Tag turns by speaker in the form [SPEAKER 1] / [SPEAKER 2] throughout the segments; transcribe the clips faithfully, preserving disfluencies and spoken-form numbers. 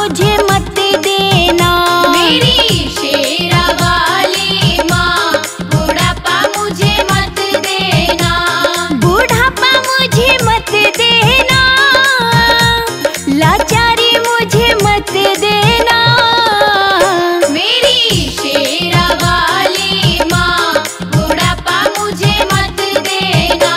[SPEAKER 1] मुझे मत देना।
[SPEAKER 2] मेरी शेरा वाली माँ, बुढ़ापा मुझे मत देना।
[SPEAKER 1] बुढ़ापा मुझे मत देना, लाचारी मुझे मत देना।
[SPEAKER 2] मेरी शेरा वाली माँ, बुढ़ापा मुझे मत देना।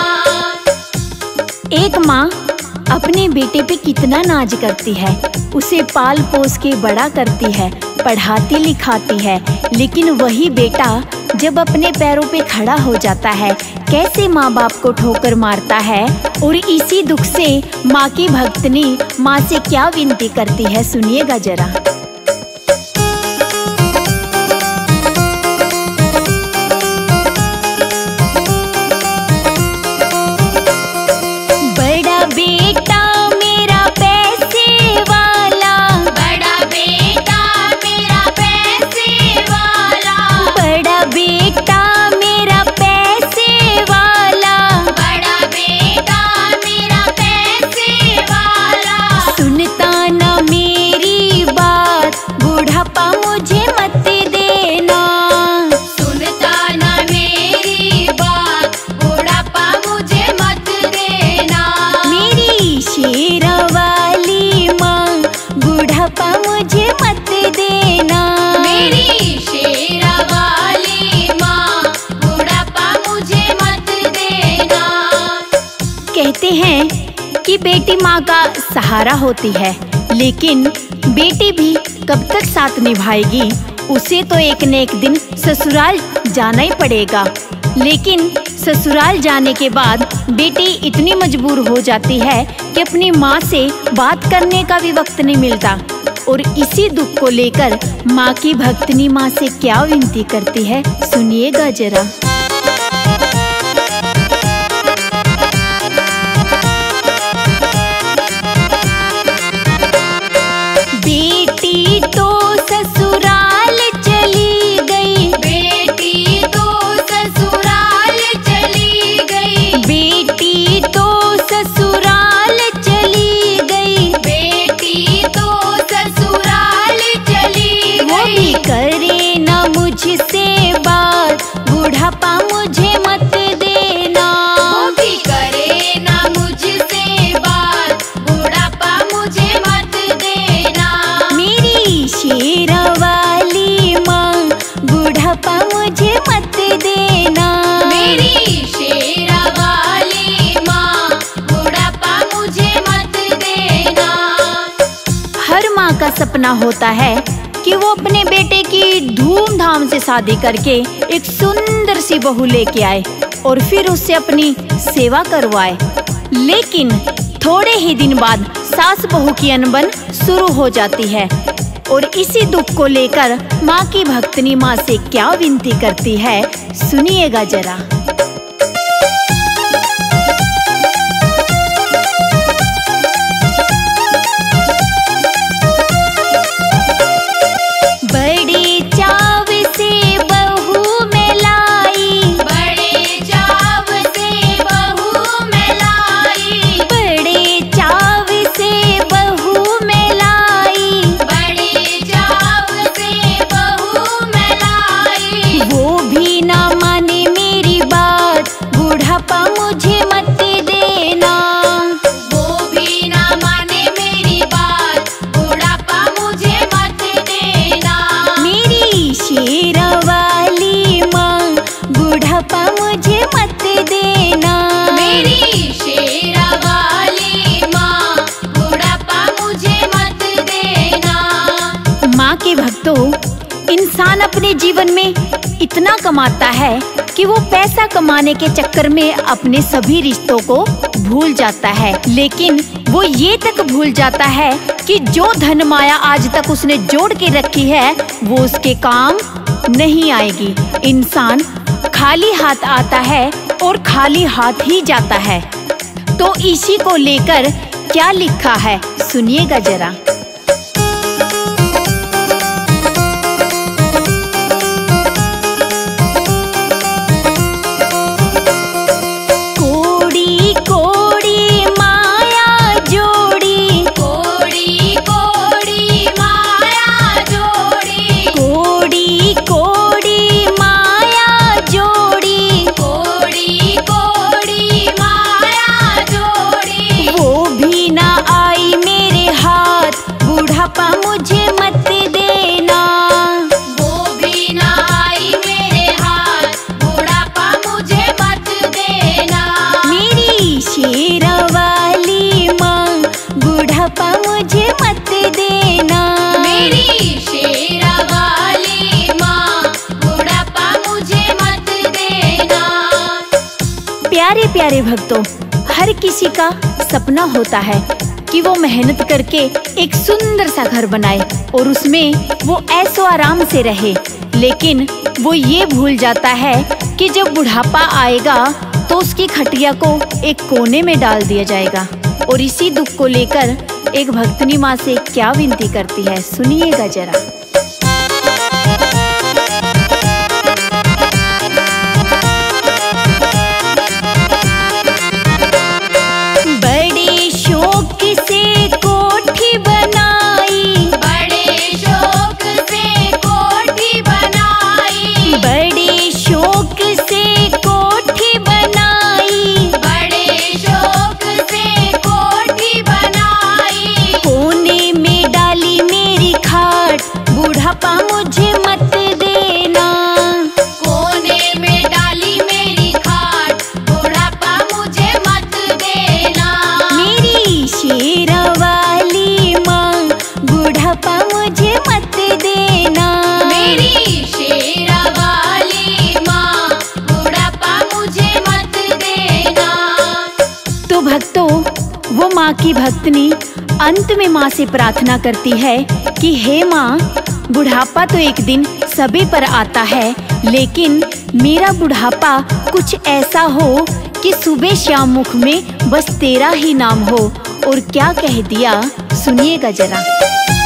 [SPEAKER 1] एक माँ अपने बेटे पे कितना नाज करती है, उसे पाल पोस के बड़ा करती है, पढ़ाती लिखाती है, लेकिन वही बेटा जब अपने पैरों पे खड़ा हो जाता है कैसे माँ बाप को ठोकर मारता है। और इसी दुख से माँ की भक्तनी माँ से क्या विनती करती है, सुनिएगा जरा। बड़ा बेटा मेरा पैसे वाला,
[SPEAKER 2] बड़ा बेटा मेरा पैसे वाला,
[SPEAKER 1] बड़ा बेटा मेरा पैसे वाला,
[SPEAKER 2] बड़ा बेटा मेरा पैसे वाला।
[SPEAKER 1] सुनता ना मेरी बात, बुढ़ापा मुझे मत देना।
[SPEAKER 2] सुनता ना मेरी बात, बुढ़ापा मुझे मत देना।
[SPEAKER 1] मेरी शेरा वाली माँ, बुढ़ापा मुझे मत देना।
[SPEAKER 2] मेरी शेरा वाली माँ, बुढ़ापा मुझे मत देना।
[SPEAKER 1] कहते हैं कि बेटी माँ का सहारा होती है, लेकिन बेटी भी कब तक साथ निभाएगी। उसे तो एक न एक दिन ससुराल जाना ही पड़ेगा, लेकिन ससुराल जाने के बाद बेटी इतनी मजबूर हो जाती है कि अपनी माँ से बात करने का भी वक्त नहीं मिलता। और इसी दुख को लेकर माँ की भक्तनी माँ से क्या विनती करती है, सुनिएगा जरा। बेटी तो ससुराल चली गई,
[SPEAKER 2] बेटी तो ससुराल चली गई,
[SPEAKER 1] बेटी तो ससुराल चली गई।
[SPEAKER 2] बेटी तो ससुराल चली
[SPEAKER 1] वो भी
[SPEAKER 2] गई।
[SPEAKER 1] करे ना मुझसे बात, बुढ़ापा मुझे मत देना।
[SPEAKER 2] वो भी करे ना मुझसे बात, बुढ़ापा मुझे मत देना।
[SPEAKER 1] मेरी शेरा वाली माँ, बुढ़ापा मुझे मत देना।
[SPEAKER 2] मेरी शेरा वाली माँ, बुढ़ापा मुझे मत देना।
[SPEAKER 1] हर माँ का सपना होता है कि वो अपने बेटे की धूमधाम से शादी करके एक सुंदर सी बहू लेके आए और फिर उससे अपनी सेवा करवाए। लेकिन थोड़े ही दिन बाद सास बहू की अनबन शुरू हो जाती है। और इसी दुख को लेकर माँ की भक्तनी माँ से क्या विनती करती है, सुनिएगा जरा। बड़े चाव से बहू में लाई,
[SPEAKER 2] बड़े चाव से बहू में लाई,
[SPEAKER 1] बड़े चाव से बहू में लाई।
[SPEAKER 2] बड़े चाव से बहू में लाई।
[SPEAKER 1] वो भी ना माने मेरी बात, बुढ़ापा मुझे मत देना।
[SPEAKER 2] वो भी ना माने मेरी बात, बुढ़ापा मुझे मत देना।
[SPEAKER 1] मेरी शेरा वाली माँ, बुढ़ापा मुझे मत देना।
[SPEAKER 2] मेरी शेरा वाली माँ, बुढ़ापा मुझे मत देना।
[SPEAKER 1] माँ के भक्तों, इंसान अपने जीवन में इतना कमाता है कि वो पैसा कमाने के चक्कर में अपने सभी रिश्तों को भूल जाता है। लेकिन वो ये तक भूल जाता है कि जो धन माया आज तक उसने जोड़ के रखी है वो उसके काम नहीं आएगी। इंसान खाली हाथ आता है और खाली हाथ ही जाता है। तो इसी को लेकर क्या लिखा है, सुनिएगा जरा।
[SPEAKER 2] कोड़ी कोड़ी मेरी शेरा वाली माँ, बुढ़ापा मुझे मत देना।
[SPEAKER 1] प्यारे प्यारे भक्तों, हर किसी का सपना होता है कि वो मेहनत करके एक सुंदर सा घर बनाए और उसमें वो ऐसो आराम से रहे, लेकिन वो ये भूल जाता है कि जब बुढ़ापा आएगा तो उसकी खटिया को एक कोने में डाल दिया जाएगा। और इसी दुख को लेकर एक भक्तनी माँ से क्या विनती करती है, सुनिएगा जरा। बड़े शौक से कोठी बनाई,
[SPEAKER 2] बड़े शौक से कोठी बनाई,
[SPEAKER 1] बड़े शौक से कोठी बनाई,
[SPEAKER 2] बड़े शौक से कोठी बनाई।
[SPEAKER 1] कोने में डाली मेरी खाट, बुढ़ापा मुझे मत देना।
[SPEAKER 2] कोने में डाली मेरी खाट, बुढ़ापा मुझे मत देना।
[SPEAKER 1] मेरी शेरा वाली माँ, बुढ़ापा मुझे मत देना।
[SPEAKER 2] मेरी शेरा वाली माँ, बुढ़ापा मुझे मत देना।
[SPEAKER 1] तो भक्तों, वो माँ की भक्तनी अंत में माँ से प्रार्थना करती है कि हे माँ, बुढ़ापा तो एक दिन सभी पर आता है, लेकिन मेरा बुढ़ापा कुछ ऐसा हो कि सुबह शाम मुख में बस तेरा ही नाम हो। और क्या कह दिया, सुनिएगा जरा।